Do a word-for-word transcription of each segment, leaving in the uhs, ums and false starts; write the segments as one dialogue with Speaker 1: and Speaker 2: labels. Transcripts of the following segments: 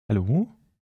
Speaker 1: Hallo?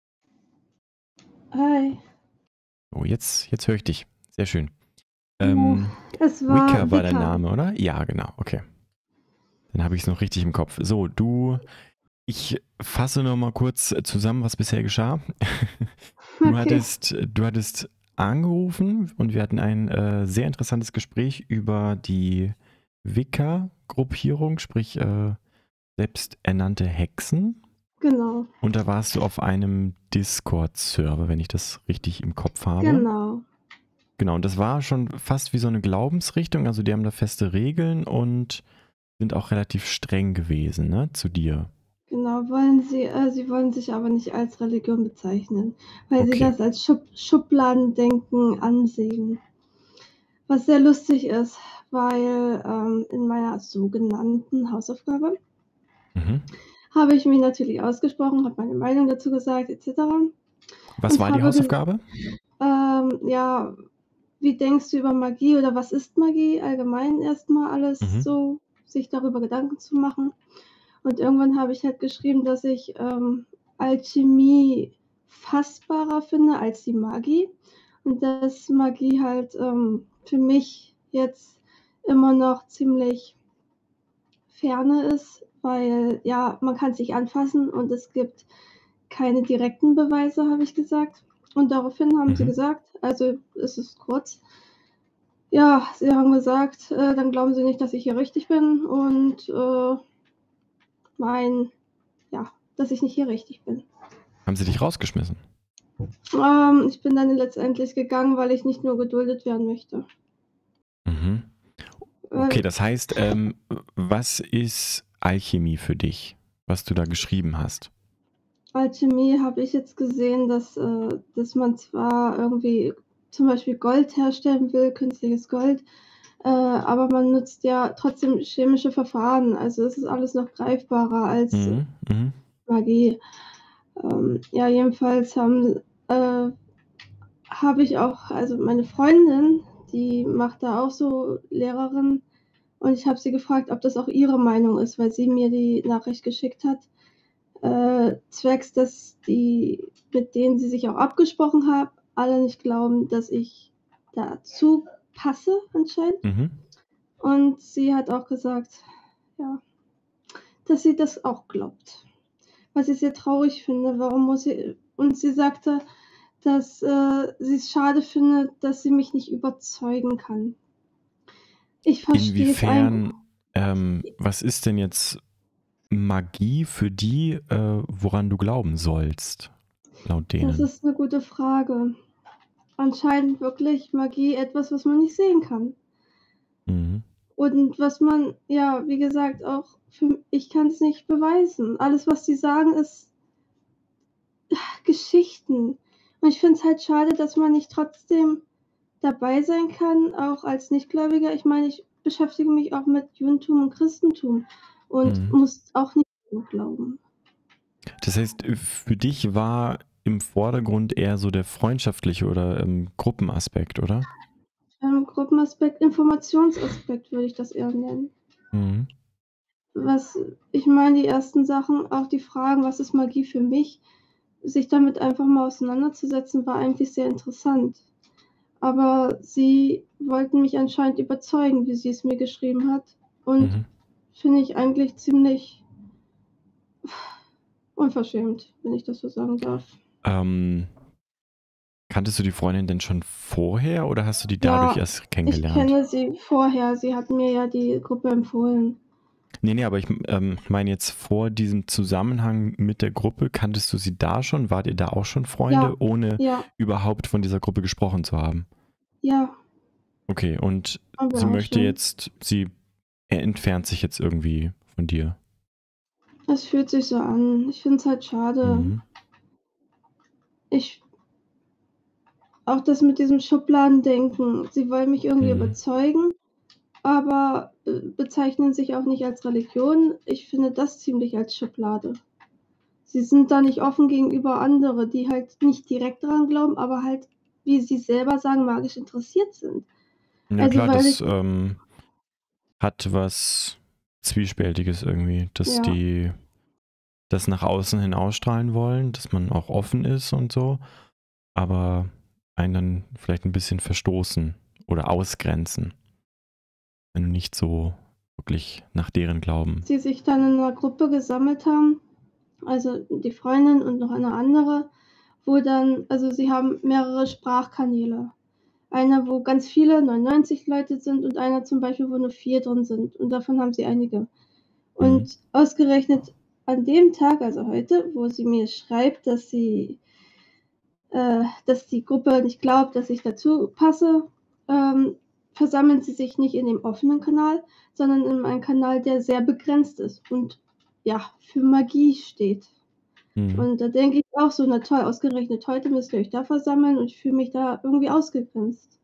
Speaker 2: Hi.
Speaker 1: Oh, jetzt, jetzt höre ich dich. Sehr schön.
Speaker 2: Genau.
Speaker 1: Ähm,
Speaker 2: Es war
Speaker 1: Wicca war dein
Speaker 2: Wicca.
Speaker 1: Name, oder? Ja, genau. Okay. Dann habe ich es noch richtig im Kopf. So, du, ich fasse noch mal kurz zusammen, was bisher geschah. Du
Speaker 2: Okay,
Speaker 1: hattest, du hattest angerufen und wir hatten ein äh, sehr interessantes Gespräch über die Wicca-Gruppierung, sprich äh, selbsternannte Hexen.
Speaker 2: genau,
Speaker 1: Und da warst du auf einem Discord-Server, wenn ich das richtig im Kopf habe.
Speaker 2: genau,
Speaker 1: Genau, und das war schon fast wie so eine Glaubensrichtung. Also die haben da feste Regeln und sind auch relativ streng gewesen, ne, zu dir.
Speaker 2: genau. Wollen Sie, äh, Sie wollen sich aber nicht als Religion bezeichnen, weil Sie
Speaker 1: Okay.
Speaker 2: das als Schub Schubladendenken ansehen. Was sehr lustig ist, weil ähm, in meiner sogenannten Hausaufgabe
Speaker 1: Mhm.
Speaker 2: habe ich mich natürlich ausgesprochen, habe meine Meinung dazu gesagt, et cetera.
Speaker 1: Was
Speaker 2: Und
Speaker 1: war die
Speaker 2: habe gesagt,
Speaker 1: Hausaufgabe?
Speaker 2: ähm, ja, wie denkst du über Magie oder was ist Magie? Allgemein erstmal alles
Speaker 1: Mhm.
Speaker 2: so, sich darüber Gedanken zu machen. Und irgendwann habe ich halt geschrieben, dass ich ähm, Alchemie fassbarer finde als die Magie. Und dass Magie halt ähm, für mich jetzt immer noch ziemlich ferne ist, weil ja, man kann es nicht anfassen und es gibt keine direkten Beweise, habe ich gesagt. Und daraufhin haben sie
Speaker 1: Mhm.
Speaker 2: gesagt, also es ist kurz, ja, sie haben gesagt, äh, dann glauben sie nicht, dass ich hier richtig bin und äh, mein, ja, dass ich nicht hier richtig bin.
Speaker 1: Haben sie dich rausgeschmissen?
Speaker 2: Ähm, ich bin dann letztendlich gegangen, weil ich nicht nur geduldet werden möchte.
Speaker 1: Mhm. Okay,
Speaker 2: Weil
Speaker 1: das heißt, ähm, was ist Alchemie für dich, was du da geschrieben hast?
Speaker 2: Alchemie habe ich jetzt gesehen, dass, äh, dass man zwar irgendwie zum Beispiel Gold herstellen will, künstliches Gold, äh, aber man nutzt ja trotzdem chemische Verfahren. Also es ist alles noch greifbarer als
Speaker 1: Mhm. Mhm.
Speaker 2: Magie. Ähm, ja, jedenfalls haben, äh, habe ich auch, also meine Freundin, die macht da auch so Lehrerin und ich habe sie gefragt, ob das auch ihre Meinung ist, weil sie mir die Nachricht geschickt hat, äh, zwecks, dass die, mit denen sie sich auch abgesprochen hat, alle nicht glauben, dass ich dazu passe anscheinend.
Speaker 1: Mhm.
Speaker 2: Und sie hat auch gesagt, ja, dass sie das auch glaubt. Was ich sehr traurig finde, warum muss sie, und sie sagte, dass äh, sie es schade findet, dass sie mich nicht überzeugen kann. Ich verstehe es eigentlich.
Speaker 1: Inwiefern, ähm, was ist denn jetzt Magie für die, äh, woran du glauben sollst, laut
Speaker 2: Das
Speaker 1: denen?
Speaker 2: ist eine gute Frage. Anscheinend wirklich Magie etwas, was man nicht sehen kann.
Speaker 1: Mhm.
Speaker 2: Und was man, ja, wie gesagt, auch für, ich kann es nicht beweisen. Alles, was sie sagen, ist Geschichten. Und ich finde es halt schade, dass man nicht trotzdem dabei sein kann, auch als Nichtgläubiger. Ich meine, ich beschäftige mich auch mit Judentum und Christentum und
Speaker 1: Mhm.
Speaker 2: muss auch nicht glauben.
Speaker 1: Das heißt, für dich war im Vordergrund eher so der freundschaftliche oder ähm, Gruppenaspekt, oder?
Speaker 2: Ähm, Gruppenaspekt, Informationsaspekt würde ich das eher nennen.
Speaker 1: Mhm.
Speaker 2: Was, ich meine, die ersten Sachen, auch die Fragen, was ist Magie für mich, sich damit einfach mal auseinanderzusetzen, war eigentlich sehr interessant. Aber sie wollten mich anscheinend überzeugen, wie sie es mir geschrieben hat. Und
Speaker 1: Mhm.
Speaker 2: finde ich eigentlich ziemlich unverschämt, wenn ich das so sagen darf.
Speaker 1: Ähm, kanntest du die Freundin denn schon vorher oder hast du die dadurch
Speaker 2: Ja,
Speaker 1: erst
Speaker 2: ich
Speaker 1: kennengelernt?
Speaker 2: kenne sie vorher. Sie hat mir ja die Gruppe empfohlen.
Speaker 1: Nee, nee, aber ich ähm, meine jetzt vor diesem Zusammenhang mit der Gruppe, kanntest du sie da schon? Wart ihr da auch schon
Speaker 2: Ja,
Speaker 1: Freunde, ohne
Speaker 2: ja,
Speaker 1: überhaupt von dieser Gruppe gesprochen zu haben?
Speaker 2: ja,
Speaker 1: Okay, und sie
Speaker 2: aber
Speaker 1: möchte
Speaker 2: schon.
Speaker 1: jetzt, sie er entfernt sich jetzt irgendwie von dir.
Speaker 2: Es fühlt sich so an. Ich finde es halt schade.
Speaker 1: Mhm.
Speaker 2: Ich, auch das mit diesem Schubladendenken. Sie wollen mich irgendwie
Speaker 1: Mhm.
Speaker 2: überzeugen, aber äh, bezeichnen sich auch nicht als Religion. Ich finde das ziemlich als Schublade. Sie sind da nicht offen gegenüber andere, die halt nicht direkt dran glauben, aber halt, wie sie selber sagen, magisch interessiert sind.
Speaker 1: Ja
Speaker 2: Also,
Speaker 1: klar,
Speaker 2: weil
Speaker 1: das
Speaker 2: ich,
Speaker 1: ähm, hat was Zwiespältiges irgendwie, dass
Speaker 2: ja,
Speaker 1: die das nach außen hin ausstrahlen wollen, dass man auch offen ist und so, aber einen dann vielleicht ein bisschen verstoßen oder ausgrenzen, wenn du nicht so wirklich nach deren Glauben.
Speaker 2: Die sich dann in einer Gruppe gesammelt haben, also die Freundin und noch eine andere, wo dann also sie haben mehrere Sprachkanäle. Einer, wo ganz viele, neunundneunzig Leute sind und einer zum Beispiel, wo nur vier drin sind und davon haben sie einige.
Speaker 1: Mhm.
Speaker 2: Und ausgerechnet an dem Tag, also heute, wo sie mir schreibt, dass sie äh, dass die Gruppe nicht glaubt, dass ich dazu passe, ähm, versammeln sie sich nicht in dem offenen Kanal, sondern in einem Kanal, der sehr begrenzt ist und ja, für Magie steht.
Speaker 1: Mhm.
Speaker 2: Und da denke ich auch so, na toll, ausgerechnet heute müsst ihr euch da versammeln und ich fühle mich da irgendwie ausgegrenzt.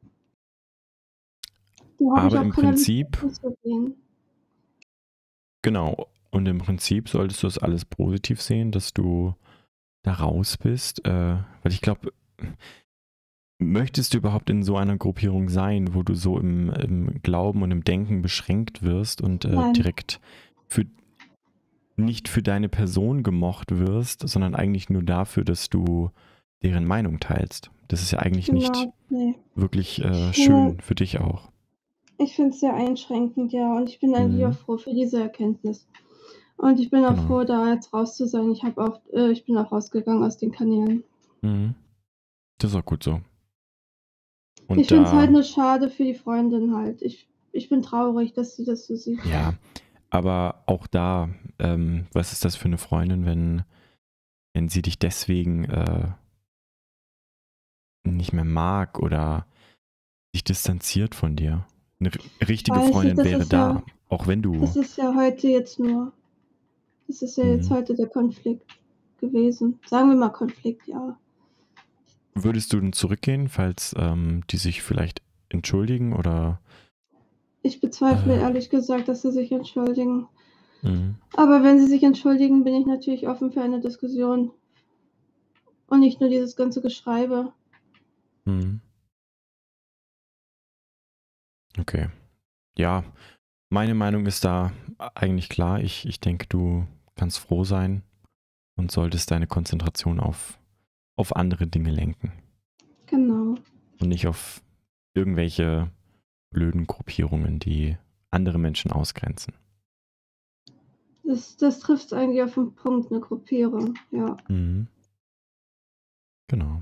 Speaker 2: Da habe ich
Speaker 1: Aber
Speaker 2: auch
Speaker 1: im
Speaker 2: keine Lust
Speaker 1: Prinzip,
Speaker 2: hinzugehen.
Speaker 1: genau, und im Prinzip solltest du das alles positiv sehen, dass du da raus bist, äh, weil ich glaube, möchtest du überhaupt in so einer Gruppierung sein, wo du so im, im Glauben und im Denken beschränkt wirst und äh,
Speaker 2: Nein,
Speaker 1: direkt für, nicht für deine Person gemocht wirst, sondern eigentlich nur dafür, dass du deren Meinung teilst? Das ist ja eigentlich nicht
Speaker 2: genau, ne.
Speaker 1: wirklich äh,
Speaker 2: Ich finde
Speaker 1: schön für dich auch.
Speaker 2: ich finde es sehr einschränkend, ja, und ich bin eigentlich auch
Speaker 1: Mhm,
Speaker 2: froh für diese Erkenntnis. Und ich bin auch
Speaker 1: genau.
Speaker 2: froh, da jetzt raus zu sein. Ich habe auch äh, ich bin auch rausgegangen aus den Kanälen.
Speaker 1: Mhm. Das ist auch gut so.
Speaker 2: Ich
Speaker 1: Und
Speaker 2: finde es halt
Speaker 1: da,
Speaker 2: nur schade für die Freundin halt. Ich ich bin traurig, dass sie das so sieht.
Speaker 1: ja, aber auch da, ähm, was ist das für eine Freundin, wenn, wenn sie dich deswegen äh, nicht mehr mag oder sich distanziert von dir? Eine r- richtige
Speaker 2: Weiß ich,
Speaker 1: Freundin
Speaker 2: das
Speaker 1: wäre
Speaker 2: ist ja
Speaker 1: da, auch wenn
Speaker 2: das
Speaker 1: du.
Speaker 2: ist ja heute jetzt nur das ist ja jetzt
Speaker 1: Mhm.
Speaker 2: heute der Konflikt gewesen. Sagen wir mal Konflikt, ja.
Speaker 1: Würdest du denn zurückgehen, falls ähm, die sich vielleicht entschuldigen oder?
Speaker 2: Ich bezweifle
Speaker 1: Äh,
Speaker 2: ehrlich gesagt, dass sie sich entschuldigen.
Speaker 1: mhm.
Speaker 2: Aber wenn sie sich entschuldigen, bin ich natürlich offen für eine Diskussion und nicht nur dieses ganze Geschreibe.
Speaker 1: Mhm. Okay. Ja, meine Meinung ist da eigentlich klar. Ich, ich denke, du kannst froh sein und solltest deine Konzentration auf, auf andere Dinge lenken
Speaker 2: Genau.
Speaker 1: und nicht auf irgendwelche blöden Gruppierungen, die andere Menschen ausgrenzen.
Speaker 2: Das das trifft's eigentlich auf 'n Punkt, 'ne Gruppierung, ja.
Speaker 1: Mhm. Genau.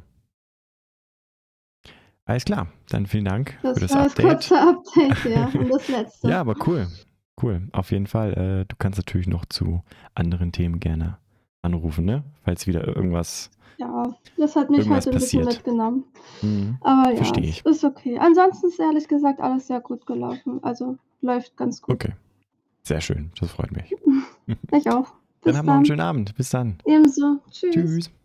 Speaker 1: Alles klar, dann vielen Dank für
Speaker 2: Das
Speaker 1: das
Speaker 2: war das
Speaker 1: Update.
Speaker 2: kurze Update, ja, und das
Speaker 1: Ja,
Speaker 2: Letzte.
Speaker 1: aber cool. Cool. Auf jeden Fall. Äh, du kannst natürlich noch zu anderen Themen gerne anrufen, ne? Falls wieder irgendwas,
Speaker 2: Ja, das hat mich
Speaker 1: irgendwas
Speaker 2: heute 'n bisschen
Speaker 1: passiert.
Speaker 2: mitgenommen.
Speaker 1: Mhm.
Speaker 2: Aber ja,
Speaker 1: Verstehe
Speaker 2: es
Speaker 1: ich.
Speaker 2: ist okay. Ansonsten ist ehrlich gesagt alles sehr gut gelaufen. Also, läuft ganz gut.
Speaker 1: Okay. Sehr schön. Das freut mich.
Speaker 2: Ich auch.
Speaker 1: Dann
Speaker 2: Bis
Speaker 1: hab noch einen
Speaker 2: dann.
Speaker 1: schönen Abend. Bis dann.
Speaker 2: Ebenso. Tschüss.
Speaker 1: Tschüss.